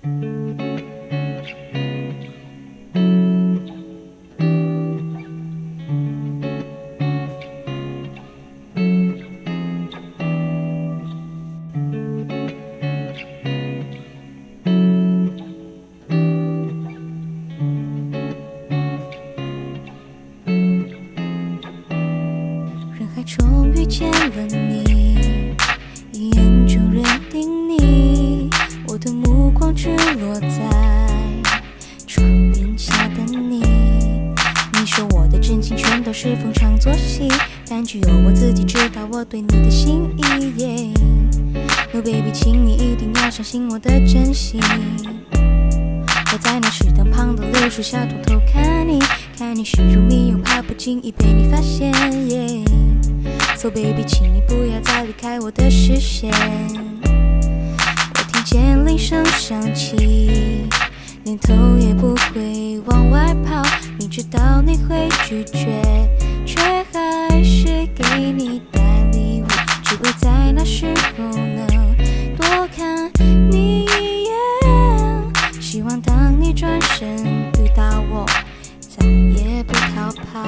终于见了你，一眼就认定你，我的目光只落在窗边下的你。你说我的真情全都是逢场作戏，但只有我自己知道我对你的心意。No baby， 请你一定要相信我的真心。我在那石灯旁的柳树下偷偷看你，看你视如迷，又怕不经意被你发现。So baby， 请你不要再离开我的视线。我听见铃声响起，连头也不会往外跑。明知道你会拒绝，却还是给你带礼物，只为在那时候能多看你一眼。希望当你转身遇到我，再也不逃跑。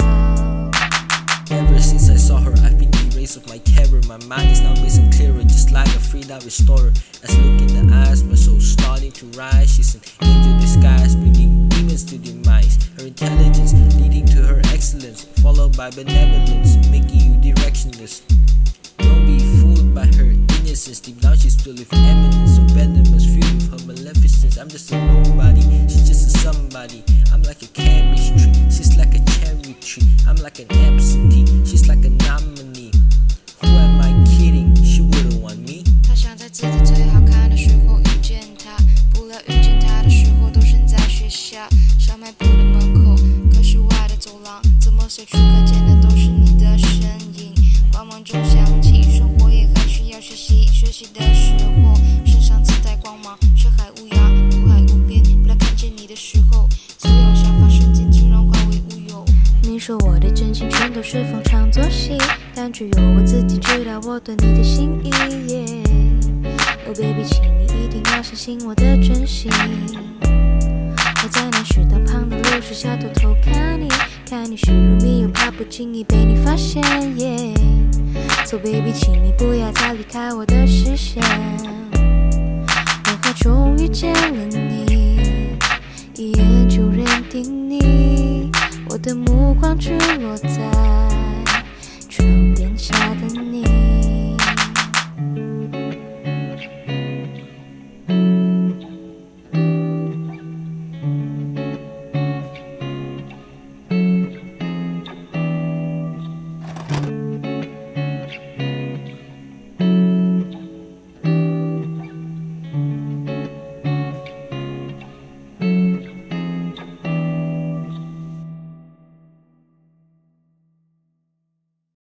Ever since I saw her, I've been erased of my terror. My mind is now crystal clearer, just like a freed-out restorer. As I look in the eyes, my soul's starting to rise. She's an angel disguise, bringing demons to demise. Her intelligence leading to her excellence, followed by benevolence, making you directionless. Don't be fooled by her innocence. Deep down, she's filled with eminence, so venomous, filled with her maleficence. I'm just a nobody, she's just a somebody. I'm like a chemistry, she's like a cherry tree. I'm like an absentee, she's like a nominee. Who am I kidding? She wouldn't want me. 他想在自己最好看的时候遇见他，不料遇见他的时候都身在学校小卖部的门口，可是外的走廊怎么随处可见的都是你的身影。慌忙中想起，生活也很需要学习，学习的时候身上自带光芒，深海无涯，苦海无边。不料看见你的时候，所有想法瞬间竟然化为乌有。 你说我的真情全都是逢场作戏，但只有我自己知道我对你的心意。Oh baby， 请你一定要相信我的真心。我在那石灯旁的柳树下偷偷看你，看你视如迷，又怕不经意被你发现。So baby， 请你不要再离开我的视线。人海中遇见了你，一眼就认定你，我的目光只落在